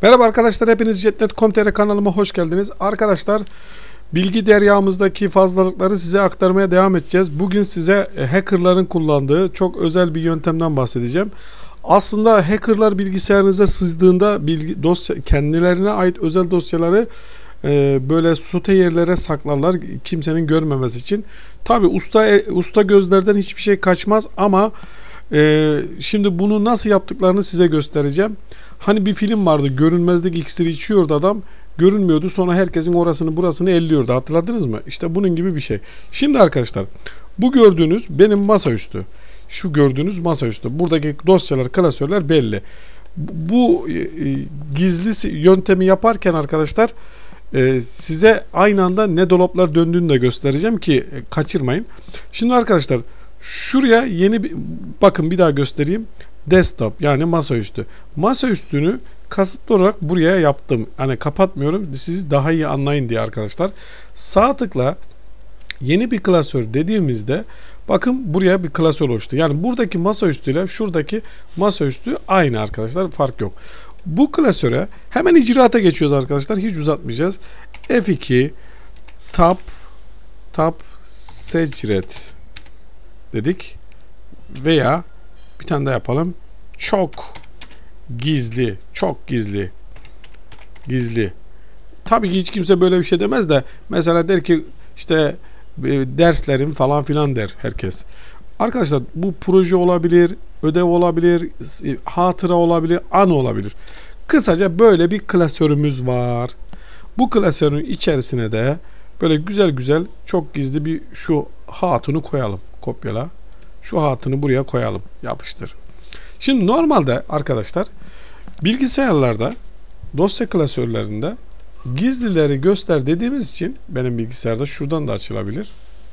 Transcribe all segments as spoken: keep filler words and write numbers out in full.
Merhaba arkadaşlar, hepiniz jet nokta com nokta tr kanalıma hoş geldiniz. Arkadaşlar, bilgi deryamızdaki fazlalıkları size aktarmaya devam edeceğiz. Bugün size hackerların kullandığı çok özel bir yöntemden bahsedeceğim. Aslında hackerlar bilgisayarınıza sızdığında bilgi, dosya, kendilerine ait özel dosyaları e, böyle sote yerlere saklarlar kimsenin görmemesi için. Tabi usta e, usta gözlerden hiçbir şey kaçmaz ama e, şimdi bunu nasıl yaptıklarını size göstereceğim. Hani bir film vardı, görünmezlik iksiri içiyordu adam, görünmüyordu, sonra herkesin orasını burasını elliyordu, hatırladınız mı? İşte bunun gibi bir şey. Şimdi arkadaşlar, bu gördüğünüz benim masaüstü, şu gördüğünüz masaüstü, buradaki dosyalar, klasörler belli. Bu e, gizli yöntemi yaparken arkadaşlar e, size aynı anda ne dolaplar döndüğünü de göstereceğim ki e, kaçırmayın. Şimdi arkadaşlar, şuraya yeni bir bakın, bir daha göstereyim. Desktop, yani masaüstü. Masaüstünü kasıtlı olarak buraya yaptım. Hani kapatmıyorum, siz daha iyi anlayın diye arkadaşlar. Sağ tıkla yeni bir klasör dediğimizde bakın buraya bir klasör oluştu. Yani buradaki masaüstü ile şuradaki masaüstü aynı arkadaşlar, fark yok. Bu klasöre hemen icraata geçiyoruz arkadaşlar. Hiç uzatmayacağız. F iki tab tab secret dedik veya bir tane daha yapalım. Çok gizli, çok gizli, gizli. Tabii ki hiç kimse böyle bir şey demez de, mesela der ki işte derslerim falan filan der herkes. Arkadaşlar, bu proje olabilir, ödev olabilir, hatıra olabilir, anı olabilir. Kısaca böyle bir klasörümüz var. Bu klasörün içerisine de böyle güzel güzel, çok gizli bir şu hatunu koyalım. Kopyala. Şu hatunu buraya koyalım. Yapıştır. Şimdi normalde arkadaşlar, bilgisayarlarda dosya klasörlerinde gizlileri göster dediğimiz için benim bilgisayarda şuradan da açılabilir.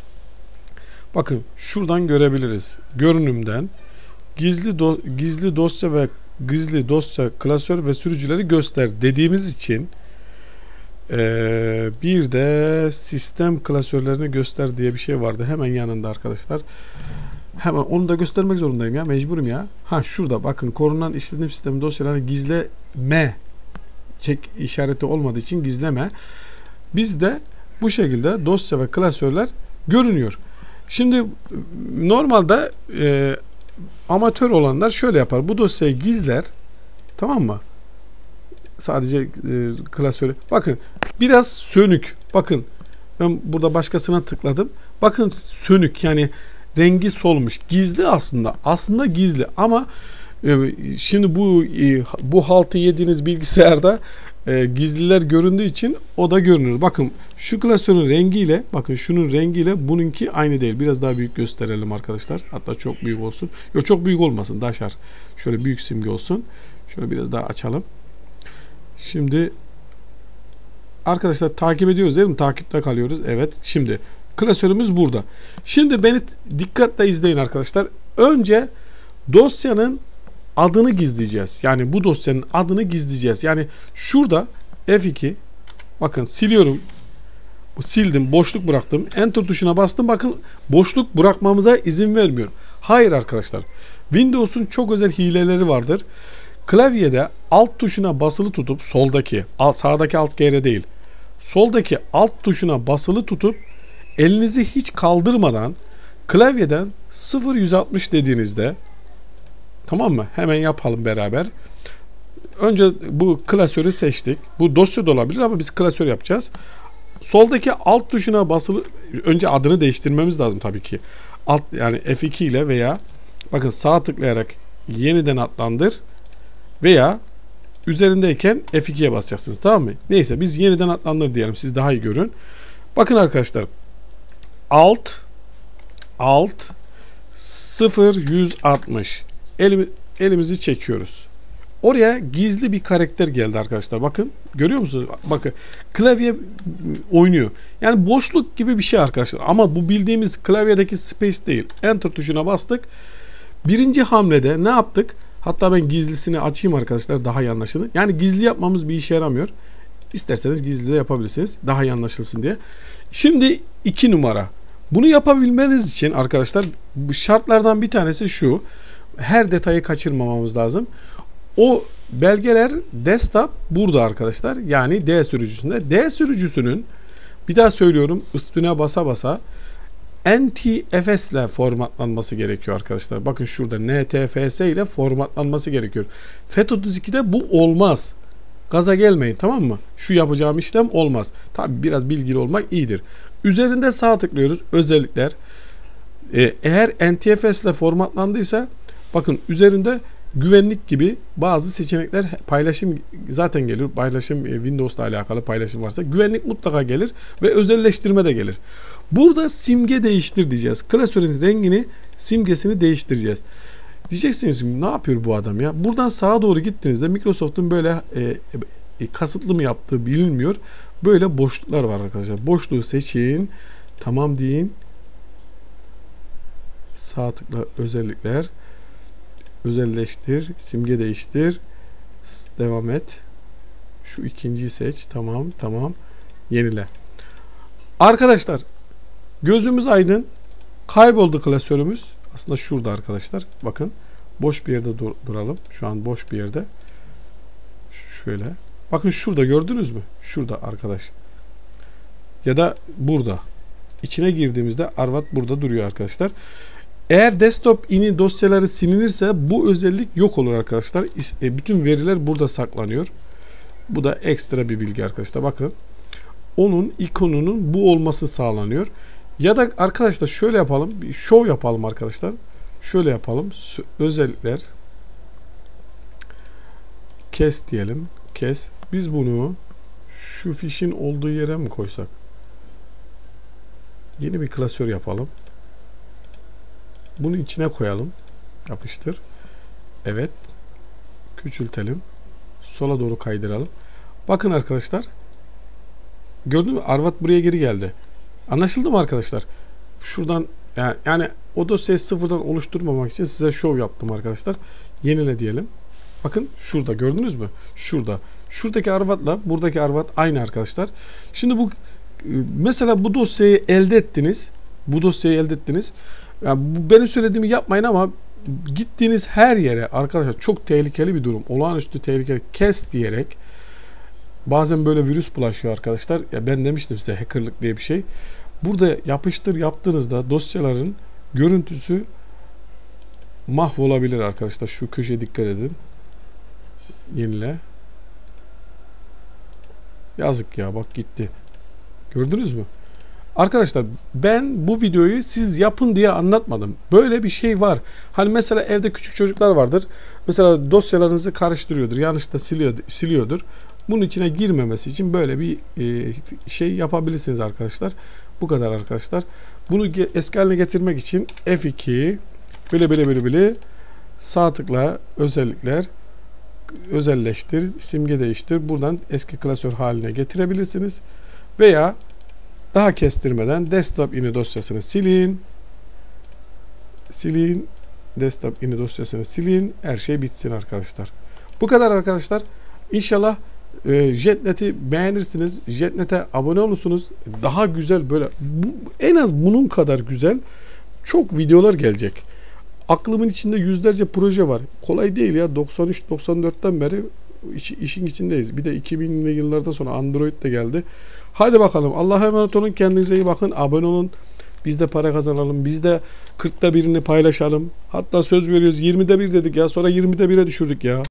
Bakın şuradan görebiliriz. Görünümden gizli do gizli dosya ve gizli dosya klasör ve sürücüleri göster dediğimiz için ee, bir de sistem klasörlerini göster diye bir şey vardı hemen yanında arkadaşlar. Hemen onu da göstermek zorundayım ya, mecburum ya. Ha, şurada bakın, korunan işletim sistemi dosyalarını gizleme çek işareti olmadığı için gizleme. Bizde bu şekilde dosya ve klasörler görünüyor. Şimdi normalde e, amatör olanlar şöyle yapar. Bu dosyayı gizler. Tamam mı? Sadece e, klasörü. Bakın biraz sönük. Bakın ben burada başkasına tıkladım. Bakın sönük, yani rengi solmuş. Gizli aslında. Aslında gizli ama e, şimdi bu e, bu haltı yediğiniz bilgisayarda e, gizliler göründüğü için o da görünür. Bakın şu klasörün rengiyle, bakın şunun rengiyle bununki aynı değil. Biraz daha büyük gösterelim arkadaşlar. Hatta çok büyük olsun. Yok, çok büyük olmasın. Daşar. Şöyle büyük simge olsun. Şöyle biraz daha açalım. Şimdi arkadaşlar takip ediyoruz değil mi? Takipte kalıyoruz. Evet. Şimdi klasörümüz burada. Şimdi beni dikkatle izleyin arkadaşlar. Önce dosyanın adını gizleyeceğiz. Yani bu dosyanın adını gizleyeceğiz. Yani şurada F iki, bakın siliyorum. Sildim, boşluk bıraktım. Enter tuşuna bastım. Bakın boşluk bırakmamıza izin vermiyor. Hayır arkadaşlar. Windows'un çok özel hileleri vardır. Klavyede alt tuşuna basılı tutup soldaki, sağdaki alt G R değil, soldaki alt tuşuna basılı tutup elinizi hiç kaldırmadan klavyeden sıfır yüz altmış dediğinizde, tamam mı? Hemen yapalım beraber. Önce bu klasörü seçtik. Bu dosya da olabilir ama biz klasör yapacağız. Soldaki alt tuşuna basılı, önce adını değiştirmemiz lazım tabii ki. Alt, yani F iki ile veya bakın sağ tıklayarak yeniden adlandır veya üzerindeyken F iki'ye basacaksınız, tamam mı? Neyse, biz yeniden adlandır diyelim, siz daha iyi görün. Bakın arkadaşlar, alt alt sıfır yüz altmış elimi, elimizi çekiyoruz. Oraya gizli bir karakter geldi arkadaşlar. Bakın, görüyor musunuz? Bakın klavye oynuyor. Yani boşluk gibi bir şey arkadaşlar. Ama bu bildiğimiz klavyedeki space değil. Enter tuşuna bastık. Birinci hamlede ne yaptık? Hatta ben gizlisini açayım arkadaşlar, daha iyi anlaşılır. Yani gizli yapmamız bir işe yaramıyor. İsterseniz gizli de yapabilirsiniz, daha iyi anlaşılsın diye. Şimdi iki numara. Bunu yapabilmeniz için arkadaşlar, bu şartlardan bir tanesi şu: her detayı kaçırmamamız lazım. O belgeler desktop burada arkadaşlar. Yani D sürücüsünde. D sürücüsünün, bir daha söylüyorum, üstüne basa basa N T F S ile formatlanması gerekiyor arkadaşlar. Bakın şurada N T F S ile formatlanması gerekiyor. F A T otuz ikide bu olmaz. Gaza gelmeyin, tamam mı? Şu yapacağım işlem olmaz. Tabi biraz bilgili olmak iyidir. Üzerinde sağ tıklıyoruz. Özellikler. Ee, eğer N T F S ile formatlandıysa bakın üzerinde güvenlik gibi bazı seçenekler, paylaşım zaten gelir. Paylaşım Windows'la alakalı paylaşım varsa güvenlik mutlaka gelir ve özelleştirme de gelir. Burada simge değiştir diyeceğiz. Klasörün rengini, simgesini değiştireceğiz. Diyeceksiniz ki ne yapıyor bu adam ya? Buradan sağa doğru gittiğinizde Microsoft'un böyle e, e, kasıtlı mı yaptığı bilinmiyor. Böyle boşluklar var arkadaşlar. Boşluğu seçin. Tamam deyin. Sağ tıkla özellikler. Özelleştir. Simge değiştir. Devam et. Şu ikinciyi seç. Tamam. Tamam. Yenile. Arkadaşlar gözümüz aydın. Kayboldu klasörümüz. Aslında şurada arkadaşlar. Bakın. Boş bir yerde dur duralım. Şu an boş bir yerde. Şöyle. Bakın şurada gördünüz mü? Şurada arkadaş. Ya da burada. İçine girdiğimizde Arvat burada duruyor arkadaşlar. Eğer desktop ini dosyaları silinirse bu özellik yok olur arkadaşlar. Bütün veriler burada saklanıyor. Bu da ekstra bir bilgi arkadaşlar. Bakın. Onun ikonunun bu olması sağlanıyor. Ya da arkadaşlar şöyle yapalım. Bir show yapalım arkadaşlar. Şöyle yapalım. Özellikler. Kes diyelim. Kes. Biz bunu şu fişin olduğu yere mi koysak? Yeni bir klasör yapalım. Bunu içine koyalım. Yapıştır. Evet. Küçültelim. Sola doğru kaydıralım. Bakın arkadaşlar. Gördün mü? Arvat buraya geri geldi. Anlaşıldı mı arkadaşlar? Şuradan yani, yani o dosyayı sıfırdan oluşturmamak için size show yaptım arkadaşlar. Yenile diyelim. Bakın şurada gördünüz mü? Şurada. Şuradaki Arvat'la buradaki Arvat aynı arkadaşlar. Şimdi bu mesela bu dosyayı elde ettiniz. Bu dosyayı elde ettiniz. Yani bu benim söylediğimi yapmayın ama gittiğiniz her yere arkadaşlar çok tehlikeli bir durum. Olağanüstü tehlikeli. Kes diyerek bazen böyle virüs bulaşıyor arkadaşlar. Ya ben demiştim size hackerlık diye bir şey. Burada yapıştır yaptığınızda dosyaların görüntüsü mahvolabilir arkadaşlar. Şu köşeye dikkat edin. Yenile. Yazık ya bak gitti. Gördünüz mü? Arkadaşlar ben bu videoyu siz yapın diye anlatmadım. Böyle bir şey var. Hani mesela evde küçük çocuklar vardır. Mesela dosyalarınızı karıştırıyordur. Yanlışlıkla siliyor, siliyordur. Bunun içine girmemesi için böyle bir e, şey yapabilirsiniz arkadaşlar. Bu kadar arkadaşlar. Bunu eski haline getirmek için F iki böyle böyle böyle böyle sağ tıkla özellikler özelleştir, simge değiştir. Buradan eski klasör haline getirebilirsiniz. Veya daha kestirmeden desktop ini dosyasını silin. Silin. Desktop ini dosyasını silin. Her şey bitsin arkadaşlar. Bu kadar arkadaşlar. İnşallah e, JetNet'i beğenirsiniz. JetNet'e abone olursunuz. Daha güzel böyle bu, en az bunun kadar güzel çok videolar gelecek. Aklımın içinde yüzlerce proje var. Kolay değil ya. doksan üç doksan dörtten beri iş, işin içindeyiz. Bir de iki binli yıllardan sonra Android de geldi. Hadi bakalım. Allah'a emanet olun. Kendinize iyi bakın. Abone olun. Biz de para kazanalım. Biz de kırkta birini paylaşalım. Hatta söz veriyoruz. yirmide bir dedik ya. Sonra yirmide bire düşürdük ya.